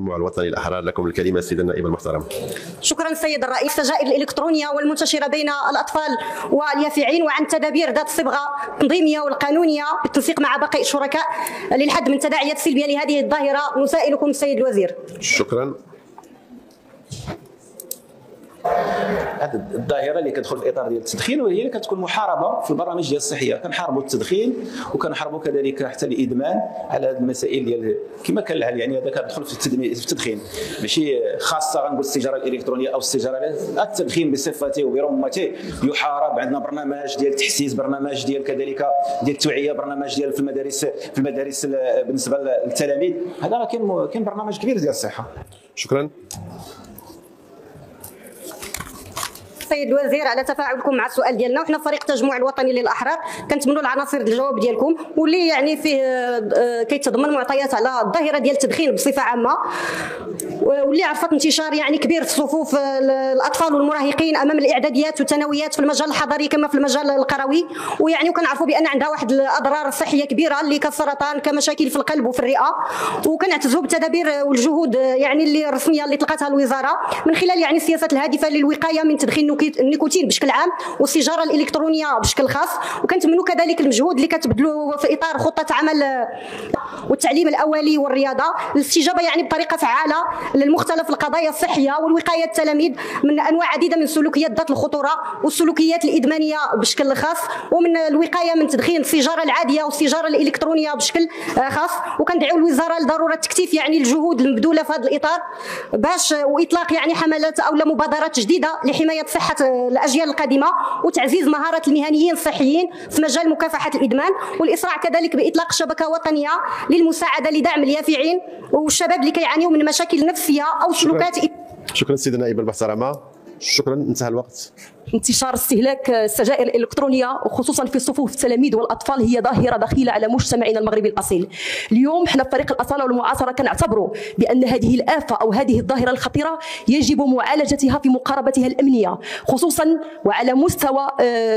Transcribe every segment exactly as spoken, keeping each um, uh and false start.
التجمع الوطني الأحرار، لكم الكلمة السيدة النائبة المحترمة. شكرا سيد الرئيس. السجائر الإلكترونية والمنتشرة بين الأطفال واليافعين، وعن تدابير ذات الصبغة التنظيمية والقانونية بالتنسيق مع باقي الشركاء للحد من التداعيات السلبية لهذه الظاهرة، نسائلكم السيد الوزير. شكرا. هذه الظاهره اللي كتدخل في اطار ديال التدخين، وهي اللي كتكون محاربه في البرامج ديال الصحيه. كنحاربوا التدخين وكنحاربوا كذلك حتى الادمان على هذه المسائل ديال كما كان يعني هذا كتدخل في التدخين، ماشي خاصه غنقول السيجاره الالكترونيه او السيجاره، التدخين بصفته وبرمته يحارب. عندنا برنامج ديال التحسيس، برنامج ديال كذلك ديال التوعيه، برنامج ديال في المدارس في المدارس بالنسبه للتلاميذ. هذا كاين كاين برنامج كبير ديال الصحه. شكرا. سيد الوزير على تفاعلكم مع السؤال ديالنا، وحنا فريق التجمع الوطني للاحرار كنتمنوا العناصر الجواب ديالكم، واللي يعني فيه كيتضمن معطيات على الظاهره ديال التدخين بصفه عامه، واللي عرفت انتشار يعني كبير في صفوف الاطفال والمراهقين امام الاعداديات والثانويات في المجال الحضري كما في المجال القروي، ويعني وكنعرفوا بان عندها واحد الاضرار الصحيه كبيره اللي كالسرطان، كمشاكل في القلب وفي الرئه، وكنعتزوا بالتدابير والجهود يعني اللي الرسميه اللي طلقتها الوزاره من خلال يعني السياسات الهادفه للوقايه من تدخين النيكوتين بشكل عام والسيجاره الالكترونيه بشكل خاص. وكنتمنوا كذلك المجهود اللي كتبذلوا في اطار خطه عمل والتعليم الاولي والرياضه للاستجابه يعني بطريقه فعاله للمختلف القضايا الصحيه والوقايه التلاميذ من انواع عديده من السلوكيات ذات الخطوره والسلوكيات الادمانيه بشكل خاص، ومن الوقايه من تدخين السيجاره العاديه والسيجاره الالكترونيه بشكل خاص. وكندعيو الوزاره لضروره تكثيف يعني الجهود المبذوله في هذا الاطار باش واطلاق يعني حملات او مبادرات جديده لحمايه صحه الاجيال القادمه وتعزيز مهارات المهنيين الصحيين في مجال مكافحه الادمان، والاسراع كذلك باطلاق شبكه وطنيه للمساعده لدعم اليافعين والشباب اللي كيعانيوا من مشاكل نفسيه او سلوكات. شكرا سيدة النائبة المحترمة. شكرا، انتهى الوقت. انتشار استهلاك السجائر الإلكترونية وخصوصا في صفوف التلاميذ والأطفال هي ظاهرة دخيلة على مجتمعنا المغربي الأصيل. اليوم حنا في فريق الأصالة والمعاصرة كنعتبروا بأن هذه الآفة أو هذه الظاهرة الخطيرة يجب معالجتها في مقاربتها الأمنية، خصوصا وعلى مستوى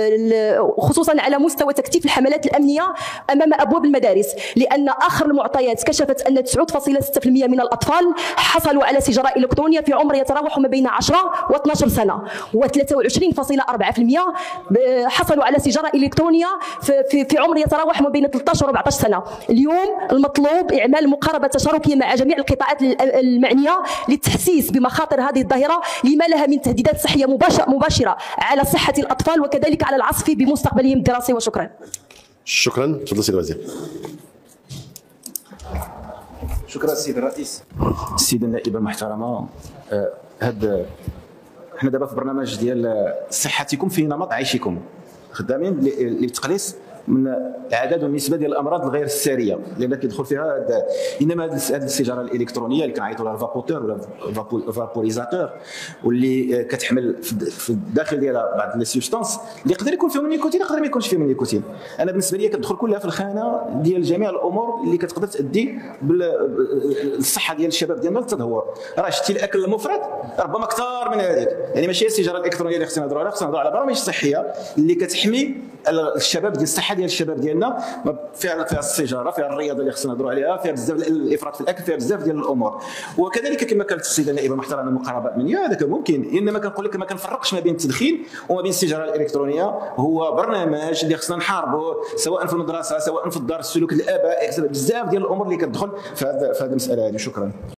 خصوصا على مستوى تكثيف الحملات الأمنية أمام أبواب المدارس، لأن آخر المعطيات كشفت أن تسعة فاصلة ستة بالمئة من الأطفال حصلوا على سيجارة إلكترونية في عمر يتراوح ما بين عشرة واثناش سنة، وثلاثة وعشرين فاصلة أربعة بالمئة حصلوا على سيجاره الكترونيه في في عمر يتراوح ما بين ثلاثة عشر وأربعة عشر سنه. اليوم المطلوب اعمال مقاربه تشاركيه مع جميع القطاعات المعنيه للتحسيس بمخاطر هذه الظاهره لما لها من تهديدات صحيه مباشره على صحه الاطفال وكذلك على العصف بمستقبلهم الدراسي. وشكرا. شكرا. تفضل سيد الوزير. شكرا السيد الرئيس. السيده النائبه المحترمه، هذا حنا دابا في برنامج ديال صحتكم في نمط عيشكم، خدامين للتقليص من العدد والنسبه ديال الامراض الغير الساريه اللي كيدخل فيها. انما هذه السيجاره الالكترونيه اللي كنعيطوا لها الفابوتور ولا الفابوريزاتور، واللي كتحمل في الداخل ديالها بعض لي سبستانس اللي يقدر يكون فيهم النيكوتين يقدر ما يكونش فيهم النيكوتين. انا بالنسبه لي كتدخل كلها في الخانه ديال جميع الامور اللي كتقدر تؤدي بالصحه ديال الشباب ديالنا للتدهور. راه شتي الاكل المفرط ربما اكثر من هذيك، يعني ماشي السيجاره الالكترونيه اللي خصنا نهضروا عليها، خصنا نهضروا على برامج صحيه اللي كتحمي الشباب ديال الصحه ديال الشباب ديالنا. فيها فيها السيجاره، فيها الرياضه اللي خصنا نهضروا عليها، فيها بزاف الافراط في الاكل، فيها بزاف ديال الامور. وكذلك كما قالت السيده النائبه المحترمه المقاربه الامنيه، هذا ممكن، انما كنقول لك ما كنفرقش ما بين التدخين وما بين السيجاره الالكترونيه. هو برنامج اللي خصنا نحاربه سواء في المدرسه سواء في الدار، السلوك الاباء، بزاف ديال الامور اللي كتدخل في هذه المساله هذه. شكرا.